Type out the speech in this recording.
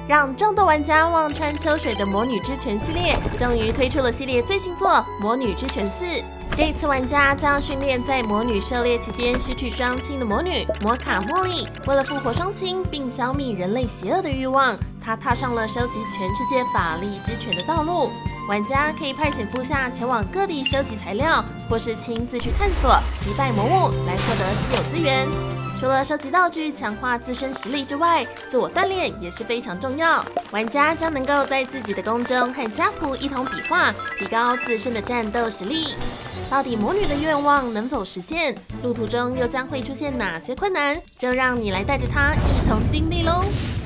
让众多玩家望穿秋水的《魔女之泉》系列终于推出了系列最新作《魔女之泉4》。这一次，玩家将训练在魔女狩猎期间失去双亲的魔女摩卡茉莉。为了复活双亲并消灭人类邪恶的欲望，她踏上了收集全世界法力之泉的道路。玩家可以派遣部下前往各地收集材料，或是亲自去探索、击败魔物来获得稀有资源。除了收集道具强化自身实力之外，自我锻炼也是非常重要。玩家将能够在自己的宫中和家仆一同比划，提高自身的战斗实力。到底魔女的愿望能否实现？路途中又将会出现哪些困难？就让你来带着她一同经历喽！